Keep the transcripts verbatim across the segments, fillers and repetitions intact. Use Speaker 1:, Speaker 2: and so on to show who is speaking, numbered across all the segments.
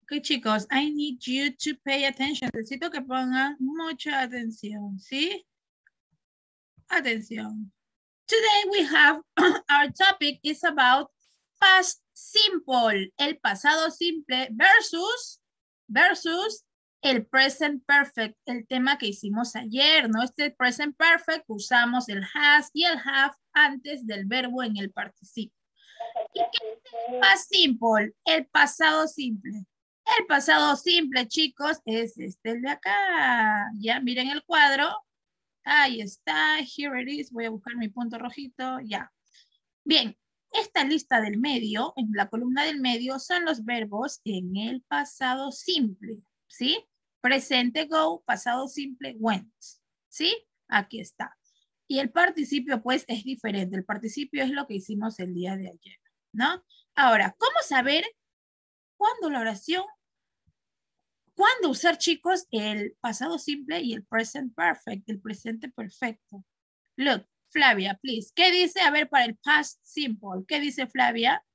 Speaker 1: Ok, chicos, I need you to pay attention. Necesito que pongan mucha atención, ¿sí? Atención. Today we have, our topic is about past simple, el pasado simple versus, versus el present perfect, el tema que hicimos ayer, ¿no? Este present perfect usamos el has y el have antes del verbo en el participio. ¿Y qué es el past simple? El pasado simple. El pasado simple, chicos, es este de acá. Ya, miren el cuadro. Ahí está, here it is. Voy a buscar mi punto rojito, ya. Bien, esta lista del medio, en la columna del medio, son los verbos en el pasado simple, ¿sí? Presente, go, pasado simple, went, ¿sí? Aquí está. Y el participio, pues, es diferente. El participio es lo que hicimos el día de ayer, ¿no? Ahora, ¿cómo saber cuándo la oración, cuándo usar, chicos, el pasado simple y el present perfect, el presente perfecto? Look, Flavia, please. ¿Qué dice? A ver, para el past simple. ¿Qué dice Flavia?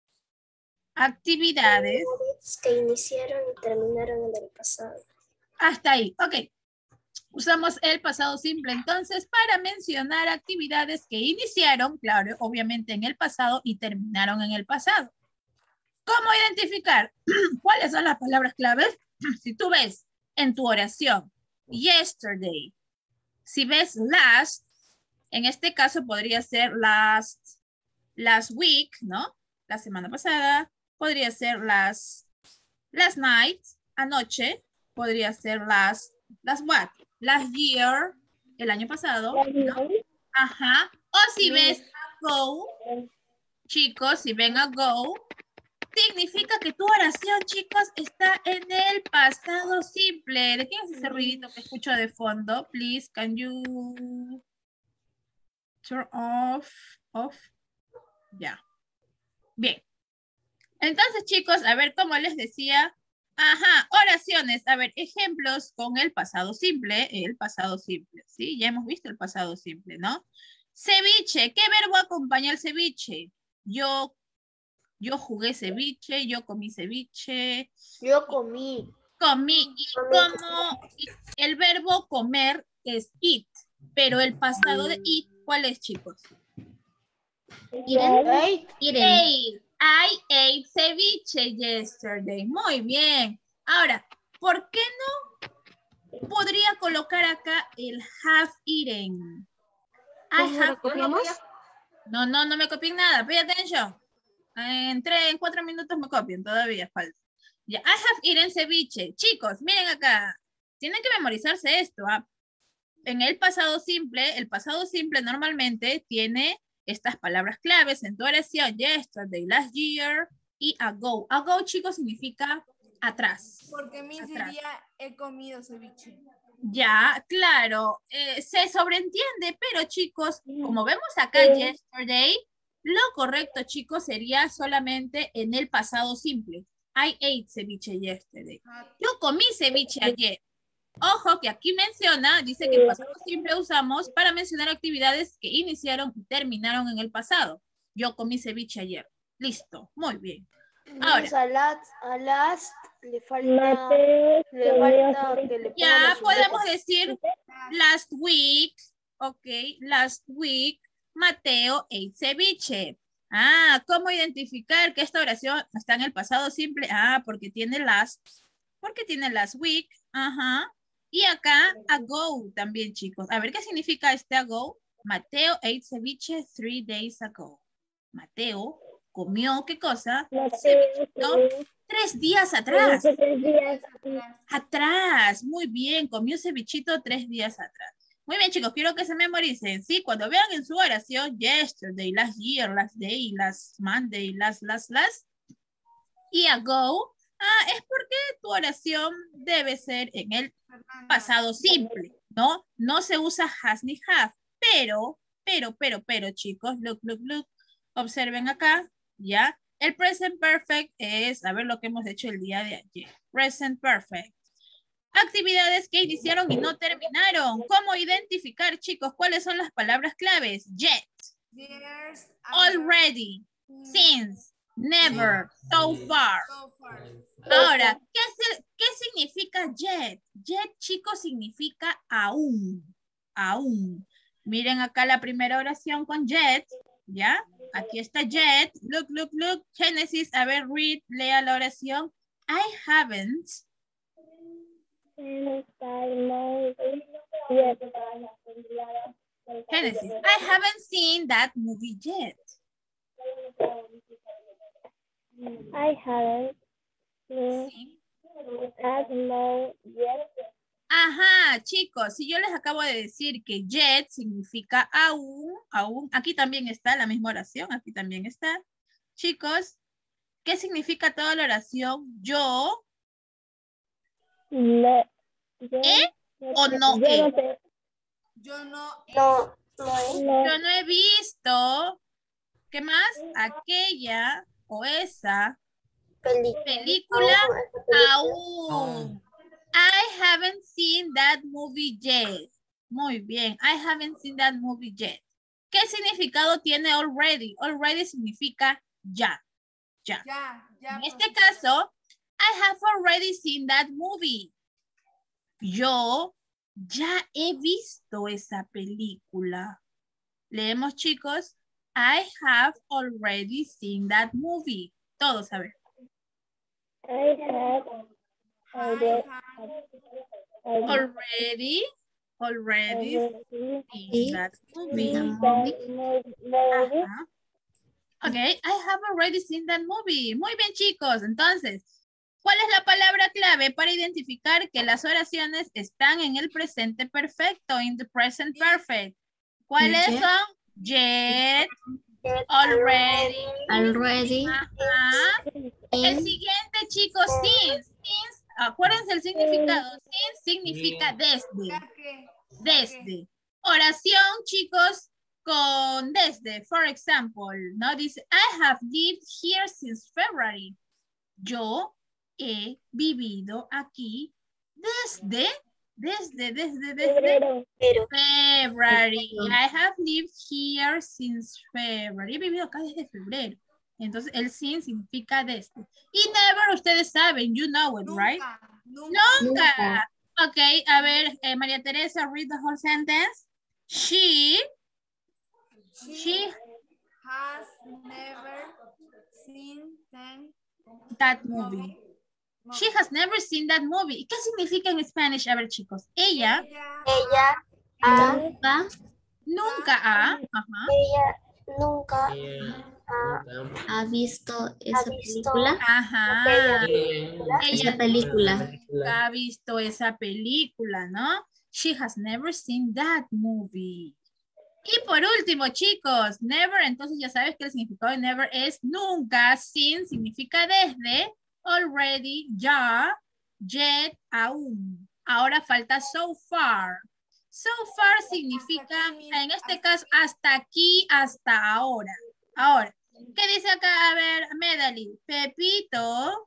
Speaker 1: Actividades.
Speaker 2: Que iniciaron y terminaron en el pasado.
Speaker 1: Hasta ahí. Ok. Usamos el pasado simple entonces para mencionar actividades que iniciaron, claro, obviamente en el pasado y terminaron en el pasado. ¿Cómo identificar? ¿Cuáles son las palabras claves? Si tú ves en tu oración, yesterday, si ves last, en este caso podría ser last, last week, ¿no? La semana pasada, podría ser last, last night, anoche, podría ser last, last what? Last year, el año pasado, ¿no? Ajá. O si ves go, chicos, si ven a go, significa que tu oración, chicos, está en el pasado simple. ¿De quién es ese ruidito que escucho de fondo? Please, can you turn off, off? Ya. Bien. Entonces, chicos, a ver, como les decía, ajá, oraciones, a ver, ejemplos con el pasado simple, el pasado simple, ¿sí? Ya hemos visto el pasado simple, ¿no? Ceviche, ¿qué verbo acompaña el ceviche? Yo, yo jugué ceviche, yo comí ceviche.
Speaker 2: Yo comí.
Speaker 1: Comí, y como el verbo comer es eat, pero el pasado de eat, ¿cuál es, chicos?
Speaker 2: Eaten.
Speaker 1: Ate. I ate ceviche yesterday. Muy bien. Ahora, ¿por qué no podría colocar acá el have eaten? I have eaten. No, no, no me copien nada. Pay attention. En tres, en cuatro minutos me copian. Todavía falta. Ya, I have eaten ceviche. Chicos, miren acá. Tienen que memorizarse esto. ¿ah? En el pasado simple, el pasado simple normalmente tiene estas palabras claves en tu oración. Yesterday, last year y ago. Ago, chicos, significa atrás.
Speaker 3: Porque mi sería he comido ceviche.
Speaker 1: Ya, claro. Eh, se sobreentiende, pero chicos, como vemos acá yesterday, lo correcto, chicos, sería solamente en el pasado simple. I ate ceviche yesterday. Yo comí ceviche ayer. Ojo que aquí menciona, dice que el pasado simple usamos para mencionar actividades que iniciaron y terminaron en el pasado. Yo comí ceviche ayer. Listo, muy bien. Ahora.
Speaker 2: A last, a last le falta, le falta que le
Speaker 1: ya podemos decir last week, ok, last week, Mateo ate ceviche. Ah, ¿cómo identificar que esta oración está en el pasado simple? Ah, porque tiene last, porque tiene last week, ajá. Y acá, ago también, chicos. A ver, ¿qué significa este ago? Mateo ate ceviche three days ago. Mateo comió, ¿qué cosa? Cevichito tres días atrás.
Speaker 2: Tres días atrás.
Speaker 1: Atrás, muy bien. Comió cevichito tres días atrás. Muy bien, chicos, quiero que se memoricen, ¿sí? Cuando vean en su oración, yesterday, last year, last day, last Monday, last, last, last, y ago, ah, es porque tu oración debe ser en el pasado simple, ¿no? No se usa has ni have, pero, pero, pero, pero, chicos, look, look, look, observen acá, ¿ya? El present perfect es, a ver lo que hemos hecho el día de ayer. Present perfect. Actividades que iniciaron y no terminaron. ¿Cómo identificar, chicos? ¿Cuáles son las palabras claves? Yet, already, since, never, so far. Ahora, ¿qué, se- ¿qué significa yet? Yet, chicos, significa aún. Aún. Miren acá la primera oración con yet, ¿ya? Aquí está yet. Look, look, look. Génesis, a ver, read, lea la oración. I haven't. Genesis, I haven't seen that movie yet.
Speaker 2: I haven't
Speaker 1: Sí.
Speaker 2: seen that movie yet.
Speaker 1: Ajá, chicos, si yo les acabo de decir que yet significa aún, aún, aquí también está la misma oración, aquí también está. Chicos, ¿qué significa toda la oración? Yo,
Speaker 2: No, yo,
Speaker 1: ¿eh o no
Speaker 2: yo
Speaker 1: he?
Speaker 2: no sé.
Speaker 3: Yo no.
Speaker 2: No, no, no.
Speaker 1: Yo no he visto, ¿qué más? Aquella o esa película aún. I haven't seen that movie yet. Muy bien, I haven't seen that movie yet. ¿Qué significado tiene already? Already significa ya, ya.
Speaker 3: Ya, ya.
Speaker 1: En este
Speaker 3: profesora.
Speaker 1: caso, I have already seen that movie. Yo ya he visto esa película. Leemos, chicos. I have already seen that movie. Todos, a ver.
Speaker 2: I have
Speaker 3: I
Speaker 2: already,
Speaker 3: have
Speaker 1: Already, already
Speaker 2: already
Speaker 1: seen that movie.
Speaker 2: seen that movie.
Speaker 1: Ajá. Ok, I have already seen that movie. Muy bien, chicos. Entonces, ¿cuál es la palabra clave para identificar que las oraciones están en el presente perfecto, in the present perfect? ¿Cuáles
Speaker 4: Yet.
Speaker 1: son? Yet, already.
Speaker 4: Already.
Speaker 1: Ajá. El
Speaker 4: In.
Speaker 1: siguiente, chicos, since. Since, acuérdense el significado. Since significa desde.
Speaker 3: ya que.
Speaker 1: Desde. Oración, chicos, con desde. For example, ¿no? Dice, I have lived here since February. Yo he vivido aquí desde, desde, desde, desde
Speaker 2: Febrero.
Speaker 1: February. I have lived here since February. He vivido acá desde febrero. Entonces, el since significa desde. Y never, ustedes saben, you know it, right?
Speaker 3: Nunca. Nunca.
Speaker 1: Nunca. Ok, a ver, eh, María Teresa, read the whole sentence. She,
Speaker 3: She,
Speaker 1: she,
Speaker 3: has never seen them.
Speaker 1: that movie. She has never seen that movie. ¿Y qué significa en Spanish? A ver, chicos. Ella,
Speaker 2: Ella ha,
Speaker 4: Nunca
Speaker 1: nunca ha, ajá,
Speaker 2: ella nunca
Speaker 4: ha visto esa
Speaker 2: visto
Speaker 4: película.
Speaker 1: ajá.
Speaker 4: Esa
Speaker 1: Ella
Speaker 4: película.
Speaker 1: nunca ha visto esa película, ¿no? She has never seen that movie. Y por último, chicos, never, entonces ya sabes que el significado de never es nunca, sin significa desde, already, ya, yet, aún. Ahora falta so far. So far significa, en este caso, hasta aquí, hasta ahora. Ahora, ¿qué dice acá? A ver, Medali, Pepito.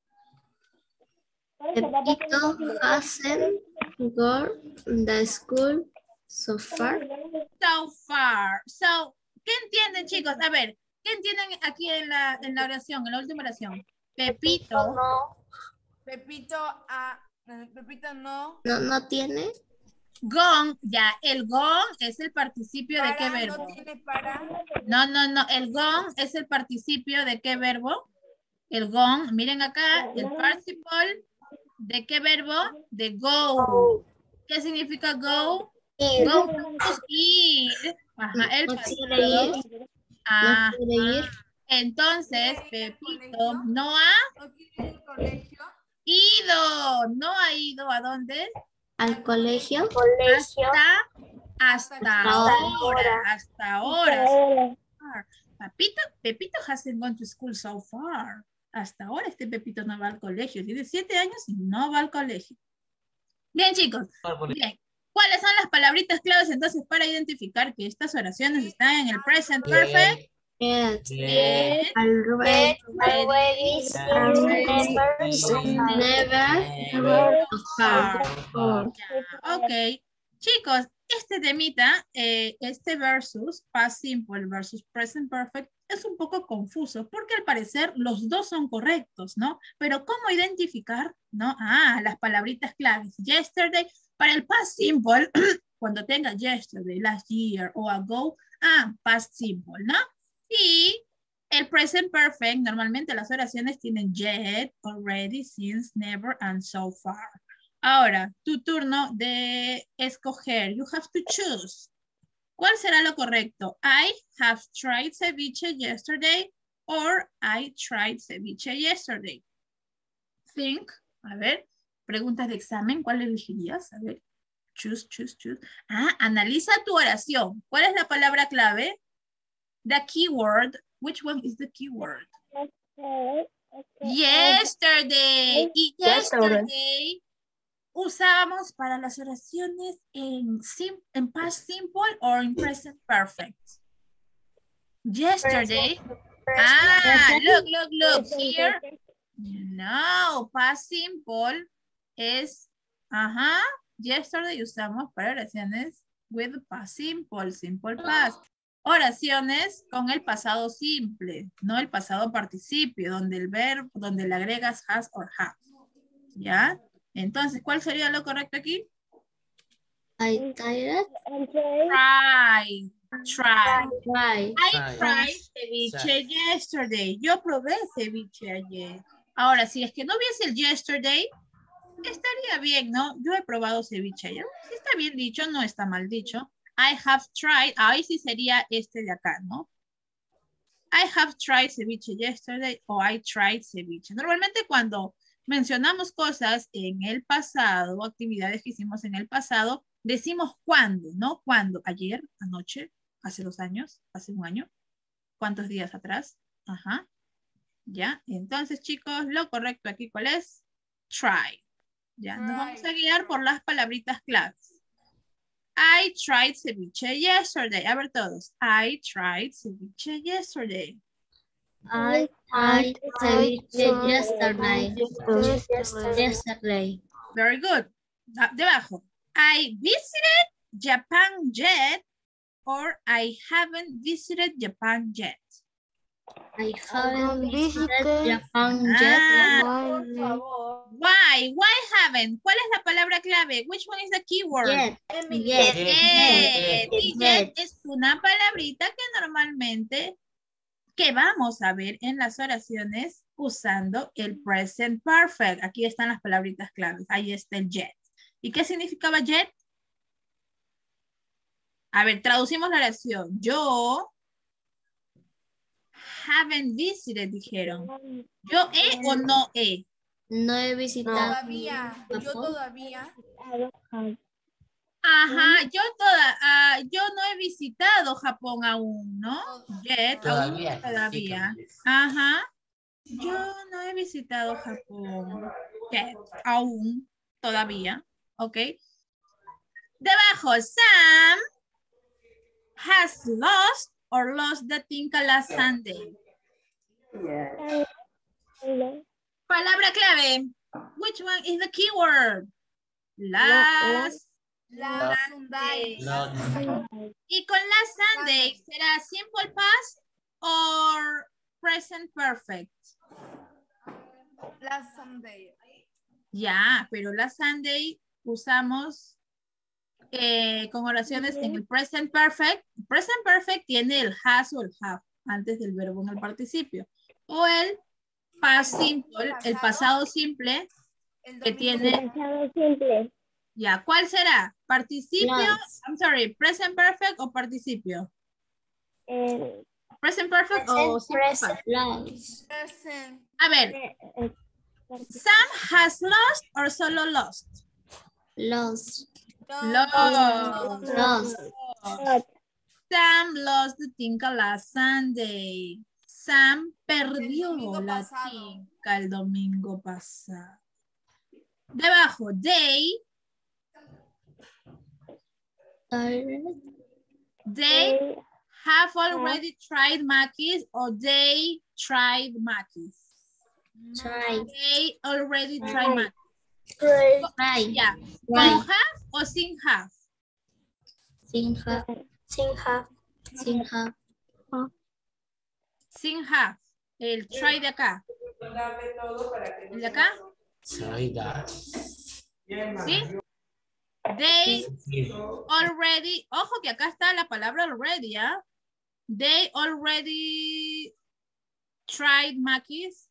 Speaker 4: Pepito hasn't gone the school so far.
Speaker 1: So far. So, ¿qué entienden, chicos? A ver, ¿qué entienden aquí en la, en la oración, en la última oración? Pepito.
Speaker 2: no,
Speaker 3: Pepito, ah, eh, Pepito no.
Speaker 4: No, no tiene.
Speaker 1: Gone, ya, el gone es el participio de qué
Speaker 3: Para,
Speaker 1: verbo.
Speaker 3: no tiene para.
Speaker 1: No, no, no, el gone es el participio de qué verbo. El gone, miren acá, el participle de qué verbo, de go. ¿Qué significa go?
Speaker 2: ir,
Speaker 1: Go es ir. Ajá, el
Speaker 4: No
Speaker 1: pasado.
Speaker 4: quiere ir.
Speaker 1: Ajá.
Speaker 4: No quiere ir.
Speaker 1: Entonces, Pepito no ha
Speaker 3: No quiere ir al colegio.
Speaker 1: ido. No ha ido ¿a dónde?
Speaker 4: Al colegio.
Speaker 2: colegio,
Speaker 1: Hasta, hasta
Speaker 3: Hasta
Speaker 1: ahora. Hasta ahora.
Speaker 2: ahora,
Speaker 1: Pepito, Pepito hasn't gone to school so far. Hasta ahora este Pepito no va al colegio. Tiene siete años y no va al colegio. Bien, chicos. Bien. ¿Cuáles son las palabritas claves entonces para identificar que estas oraciones están en el present perfect?
Speaker 4: Yes.
Speaker 1: Bien.
Speaker 4: Already.
Speaker 2: already seen, never,
Speaker 4: Never. Far. Far.
Speaker 1: Ya, ok. Chicos, este temita, eh, este versus, past simple versus present perfect, es un poco confuso porque al parecer los dos son correctos, ¿no? Pero ¿cómo identificar, no? Ah, las palabritas claves. Yesterday, para el past simple, cuando tenga yesterday, last year o ago, ah, past simple, ¿no? Y el present perfect, normalmente las oraciones tienen yet, already, since, never, and so far. Ahora, tu turno de escoger. You have to choose. ¿Cuál será lo correcto? I have tried ceviche yesterday or I tried ceviche yesterday. Think. A ver, preguntas de examen. ¿Cuál elegirías? A ver. Choose, choose, choose. Ah, analiza tu oración. ¿Cuál es la palabra clave? The keyword. Which one is the keyword? Yesterday. Y yesterday usábamos para las oraciones en, sim en past simple o en present perfect. Yesterday. Ah, look, look, look. Here. No, past simple es, ajá, yesterday usamos para oraciones with past simple, simple past. Oraciones con el pasado simple, no el pasado participio, donde el verbo, donde le agregas has or have. ¿Ya? Entonces, ¿cuál sería lo correcto aquí?
Speaker 4: I tried.
Speaker 1: Try. Try.
Speaker 4: Try.
Speaker 1: I tried ceviche yesterday. Yo probé ceviche ayer. Ahora, si es que no hubiese el yesterday, estaría bien, ¿no? Yo he probado ceviche ayer. Si está bien dicho, no está mal dicho. I have tried. Ahí sí sería este de acá, ¿no? I have tried ceviche yesterday o I tried ceviche. Normalmente cuando mencionamos cosas en el pasado, actividades que hicimos en el pasado, decimos cuándo, ¿no? ¿Cuándo? Ayer, anoche, hace dos años, hace un año. ¿Cuántos días atrás? Ajá. ¿Ya? Entonces, chicos, lo correcto aquí, ¿cuál es? Try. ¿Ya? Nos vamos a guiar por las palabritas claves. I tried ceviche yesterday. A ver todos. I tried ceviche yesterday.
Speaker 4: I tried ceviche yesterday. Yesterday.
Speaker 1: Very good. Debajo. I visited Japan yet or I haven't visited Japan yet.
Speaker 4: I haven't visited Japan
Speaker 1: Ah.
Speaker 4: yet.
Speaker 1: Why? Why haven't? ¿Cuál es la palabra clave? Which one is the keyword?
Speaker 4: Yet.
Speaker 1: Yet.
Speaker 4: Yet.
Speaker 1: Y yet es una palabrita que normalmente que vamos a ver en las oraciones usando el present perfect. Aquí están las palabritas claves. Ahí está el yet. ¿Y qué significaba yet? A ver, traducimos la oración. Yo haven't visited, dijeron. ¿Yo he o no he?
Speaker 4: No he visitado.
Speaker 3: Todavía, yo todavía.
Speaker 1: Ajá, yo toda, ah, yo no he visitado Japón aún, ¿no? Yet,
Speaker 5: Todavía.
Speaker 1: aún, todavía. Ajá. Yo no he visitado Japón. Yet, aún, todavía. Ok. Debajo, Sam has lost or lost the tinka last Sunday. Palabra clave. Which one is the keyword? Last.
Speaker 3: La Sunday.
Speaker 1: Y con last Sunday, ¿será simple past or present perfect?
Speaker 3: La Sunday.
Speaker 1: Ya, pero last Sunday usamos eh, con oraciones en el present perfect. Present perfect tiene el has o el have antes del verbo en el participio. O el past simple, el pasado simple, que tiene... Ya, ¿cuál será? ¿Participio?
Speaker 4: Lost.
Speaker 1: I'm sorry, present perfect o participio? Present perfect o simple past?
Speaker 4: Lost.
Speaker 3: Present.
Speaker 1: A ver, Sam has lost or solo lost?
Speaker 4: Lost.
Speaker 1: Lost.
Speaker 4: Lost.
Speaker 1: Sam lost the tinka last Sunday. Sam perdió
Speaker 3: domingo
Speaker 1: la
Speaker 3: pasado.
Speaker 1: tinka el domingo pasado. Debajo, they, they have already tried Mackey's or they tried Mackey's.
Speaker 4: Try.
Speaker 1: They already tried Mackey's.
Speaker 4: Try.
Speaker 1: Yeah.
Speaker 4: Right.
Speaker 1: You have or sin have?
Speaker 4: Sin have. Sin have. Sin have.
Speaker 1: sin have. El try de acá. ¿El de acá?
Speaker 5: Try that.
Speaker 1: ¿Sí? They already, ojo que acá está la palabra already, ¿ah? They already tried maquis.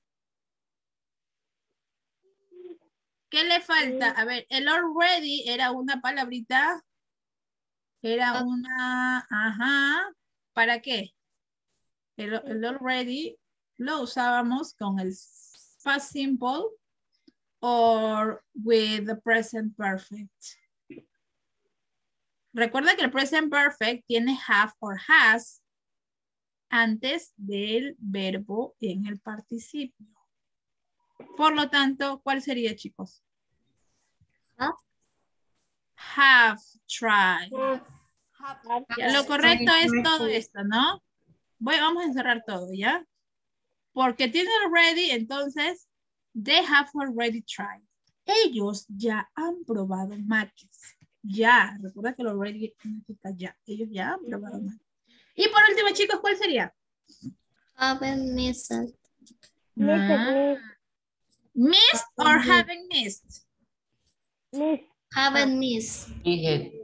Speaker 1: ¿Qué le falta? A ver, el already era una palabrita. Era una, ajá. ¿Para qué? El, el already lo usábamos con el past simple or with the present perfect. Recuerda que el present perfect tiene have or has antes del verbo en el participio. Por lo tanto, ¿cuál sería, chicos?
Speaker 4: Have.
Speaker 1: Have tried.
Speaker 3: Have.
Speaker 1: Ya, lo correcto es todo esto, ¿no? Voy, vamos a encerrar todo, ¿ya? Porque tiene already, entonces, they have already tried. Ellos ya han probado maquis. Ya, recuerda que el already significa ya. Ellos ya han probado maquis. Y por último, chicos, ¿cuál sería?
Speaker 4: Haven't missed.
Speaker 1: Ah, missed or haven't missed?
Speaker 4: Haven't missed.
Speaker 5: Dije.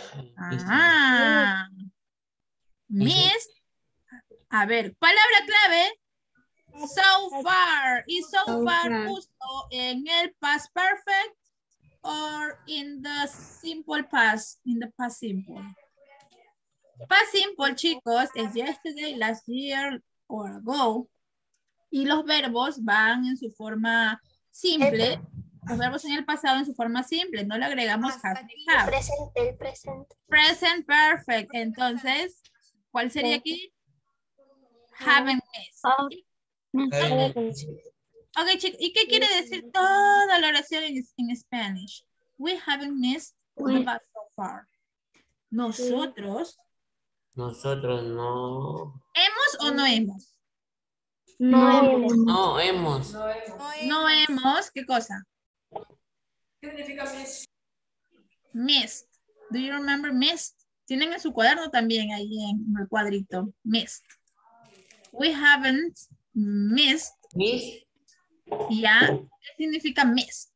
Speaker 1: Ah, missed. A ver, palabra clave. So far. Y so,
Speaker 4: So
Speaker 1: far
Speaker 4: far.
Speaker 1: justo en el past perfect or in the simple past, in the past simple. Past simple, chicos, es yesterday, last year or ago. Y los verbos van en su forma simple. Los verbos en el pasado en su forma simple. No le agregamos have ni have.
Speaker 2: Presente, el presente.
Speaker 1: Present perfect. Entonces, ¿cuál sería aquí? Haven't missed. Ok, chicos. ¿Y qué quiere decir toda la oración en, en Spanish? We haven't missed the bus so far. Nosotros,
Speaker 5: Nosotros no.
Speaker 1: ¿hemos o no hemos?
Speaker 2: No hemos.
Speaker 5: No hemos.
Speaker 1: No hemos, ¿qué cosa?
Speaker 3: ¿Qué significa miss?
Speaker 1: Missed. Do you remember missed? Tienen en su cuaderno también ahí en el cuadrito. Missed. We haven't missed.
Speaker 5: Miss.
Speaker 1: ¿Ya? ¿Qué significa missed?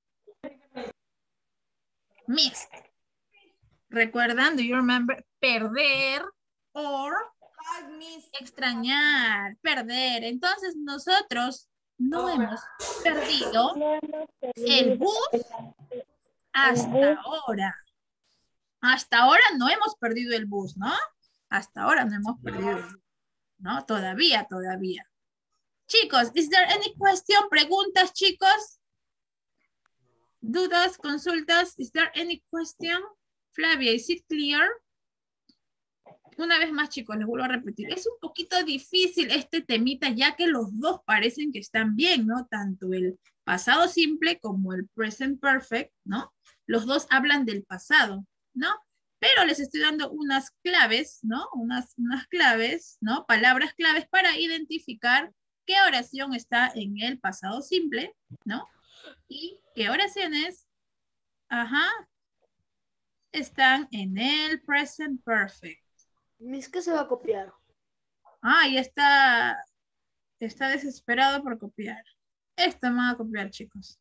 Speaker 1: Missed. ¿Recuerdan? Do you remember? Perder or
Speaker 3: Have missed.
Speaker 1: extrañar, perder. Entonces nosotros no hemos perdido el bus hasta ahora. Hasta ahora no hemos perdido el bus, ¿no? Hasta ahora no hemos perdido el bus, ¿no? Todavía, todavía. Chicos, is there any question? ¿Preguntas, chicos? ¿Dudas, consultas? Is there any question? Flavia, is it clear? Una vez más, chicos, les vuelvo a repetir. Es un poquito difícil este temita, ya que los dos parecen que están bien, ¿no? Tanto el pasado simple como el present perfect, ¿no? Los dos hablan del pasado, ¿no? Pero les estoy dando unas claves, ¿no? Unas, unas claves, ¿no? Palabras claves para identificar qué oración está en el pasado simple, ¿no? Y qué oraciones, ajá, están en el present perfect.
Speaker 2: Miss, ¿qué se va a copiar?
Speaker 1: Ah, ya está, está desesperado por copiar. Esto me va a copiar, chicos.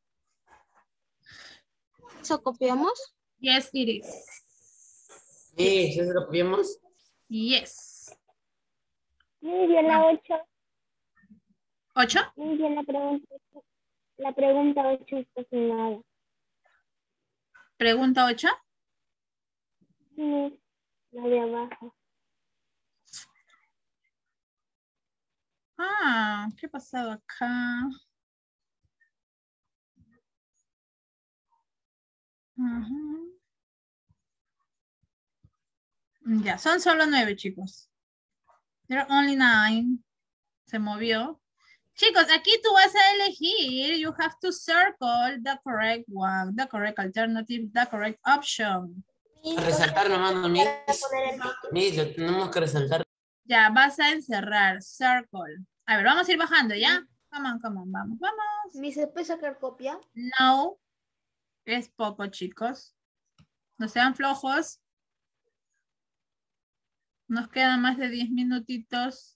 Speaker 2: ¿Eso copiamos?
Speaker 1: Yes, it is.
Speaker 5: Sí, ¿sí se lo vimos?
Speaker 1: Yes.
Speaker 6: Muy bien, la ocho.
Speaker 1: ¿Ocho?
Speaker 6: Muy bien, la pregunta. La pregunta ocho está sin nada.
Speaker 1: ¿Pregunta ocho?
Speaker 6: Sí, la de abajo.
Speaker 1: Ah, ¿qué ha pasado acá? Ujú. Ya, son solo nueve, chicos. There are only nine. Se movió. Chicos, aquí tú vas a elegir. You have to circle the correct one, the correct alternative, the correct option.
Speaker 5: A resaltar nomás, no, Miss. Miss, lo tenemos que resaltar.
Speaker 1: Ya, vas a encerrar. Circle. A ver, vamos a ir bajando, ¿ya? Come on, come on, vamos, vamos.
Speaker 2: Miss, ¿se puede sacar copia?
Speaker 1: No. Es poco, chicos. No sean flojos. Nos quedan más de diez minutitos.